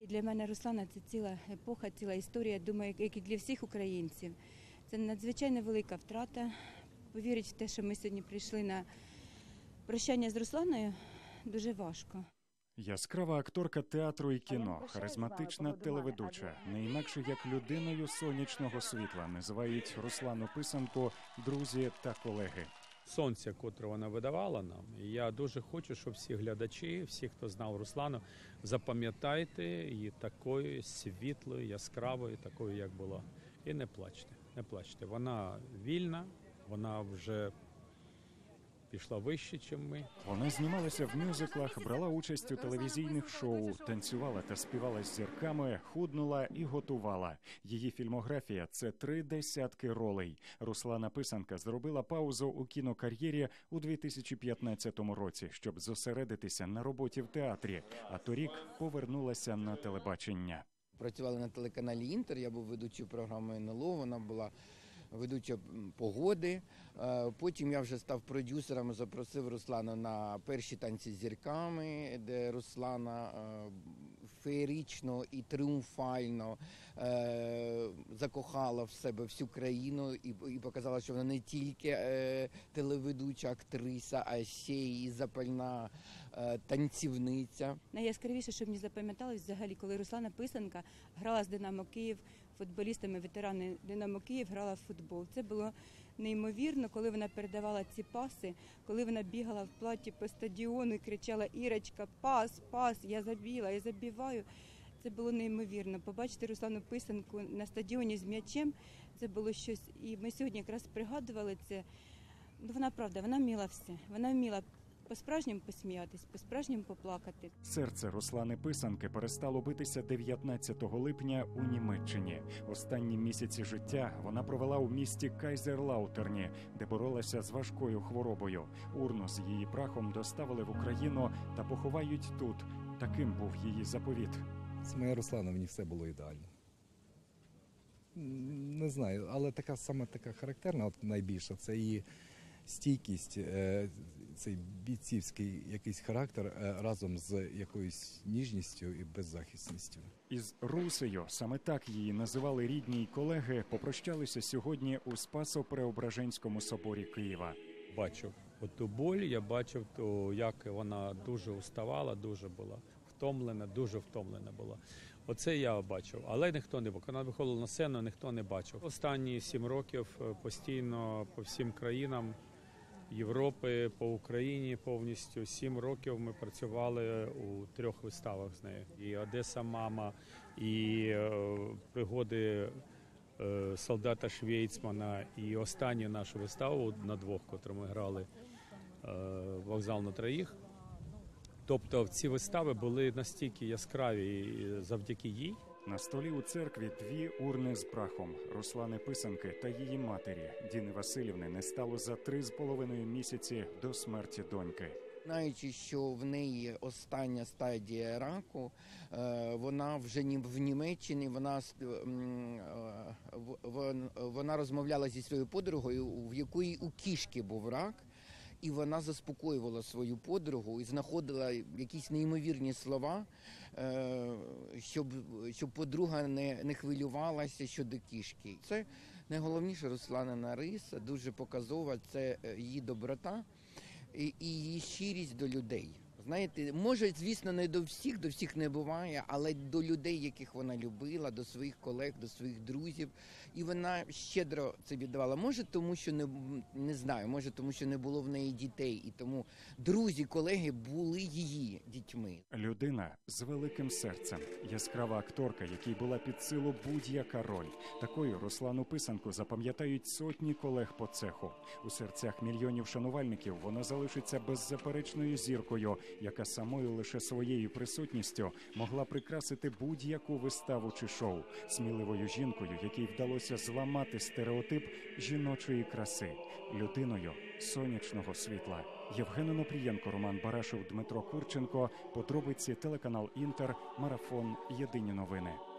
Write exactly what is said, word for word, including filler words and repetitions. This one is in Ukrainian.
Для мене Руслана – це ціла епоха, ціла історія, думаю, як і для всіх українців. Це надзвичайно велика втрата. Повірити в те, що ми сьогодні прийшли на прощання з Русланою, дуже важко. Яскрава акторка театру і кіно, харизматична телеведуча, не інакше як людиною сонячного світла називають Руслану Писанку друзі та колеги. Сонце, котре вона видавала нам, і я дуже хочу, щоб всі глядачі, всі, хто знав Руслану, запам'ятайте її такою світлою, яскравою, такою, як була. І не плачте, не плачте. Вона вільна, вона вже пішла вище, ніж ми. Вона знімалася в мюзиклах, брала участь у телевізійних шоу, танцювала та співала з зірками, худнула і готувала. Її фільмографія – це три десятки ролей. Руслана Писанка зробила паузу у кінокар'єрі у дві тисячі п'ятнадцятому році, щоб зосередитися на роботі в театрі, а торік повернулася на телебачення. Працювала на телеканалі «Інтер», я був ведучою програми ен ел о, вона була ведуча «Погоди». Потім я вже став продюсером, запросив Руслану на перші танці з зірками, де Руслана феєрично і тріумфально закохала в себе всю країну і показала, що вона не тільки телеведуча актриса, а ще й запальна танцівниця. Найяскравіше, що мені запам'яталось взагалі, коли Руслана Писанка грала з «Динамо Київ», футболістами, ветерани «Динамо Київ» грала в футбол. Це було неймовірно, коли вона передавала ці паси, коли вона бігала в платі по стадіону і кричала: «Ірочка, пас, пас, я забила, я забиваю». Це було неймовірно. Побачити Руслану Писанку на стадіоні з м'ячем – це було щось. І ми сьогодні якраз пригадували це. Ну, вона, правда, вона вміла все. Вона вміла по-справжньому посміятись, по-справжньому поплакати. Серце Руслани Писанки перестало битися дев'ятнадцятого липня у Німеччині. Останні місяці життя вона провела у місті Кайзерлаутерні, де боролася з важкою хворобою. Урну з її прахом доставили в Україну та поховають тут. Таким був її заповіт. З моєю Русланою мені все було ідеально. Не знаю, але така саме така характерна, от найбільша, це її стійкість, цей бійцівський якийсь характер разом з якоюсь ніжністю і беззахисністю. Із Русею, саме так її називали рідні й колеги, попрощалися сьогодні у Спасо-Преображенському соборі Києва. Бачив оту боль, я бачив, то, як вона дуже уставала, дуже була втомлена, дуже втомлена була. Оце я бачив, але ніхто не бачив. Вона виходила на сцену, ніхто не бачив. Останні сім років постійно по всім країнам Європи, по Україні повністю. Сім років ми працювали у трьох виставах з нею. І «Одеса, мама», і е, «Пригоди е, солдата Швейцмана», і останню нашу виставу на двох, котру ми грали, е, «Вокзал на троїх». Тобто ці вистави були настільки яскраві завдяки їй. На столі у церкві дві урни з прахом Руслани Писанки та її матері Діни Василівни не стало за три з половиною місяці до смерті доньки. Знаючи, що в неї остання стадія раку, вона вже в Німеччині, вона, вона розмовляла зі своєю подругою, в якої у кішки був рак. І вона заспокоювала свою подругу і знаходила якісь неймовірні слова, щоб, щоб подруга не, не хвилювалася щодо кішки. Це найголовніше Русланина риса, дуже показова, це її доброта і, і її щирість до людей. Знаєте, може, звісно, не до всіх, до всіх не буває, але до людей, яких вона любила, до своїх колег, до своїх друзів. І вона щедро це віддавала. Може, тому що не, не знаю, може, тому що не було в неї дітей. І тому друзі, колеги були її дітьми. Людина з великим серцем. Яскрава акторка, якій була під силу будь-яка роль. Такою Руслану Писанку запам'ятають сотні колег по цеху. У серцях мільйонів шанувальників вона залишиться беззаперечною зіркою, яка самою лише своєю присутністю могла прикрасити будь-яку виставу чи шоу. Сміливою жінкою, якій вдалося зламати стереотип жіночої краси. Людиною сонячного світла. Євген Онопрієнко, Роман Барашев, Дмитро Курченко. Подробиці телеканал «Інтер», Марафон, Єдині новини.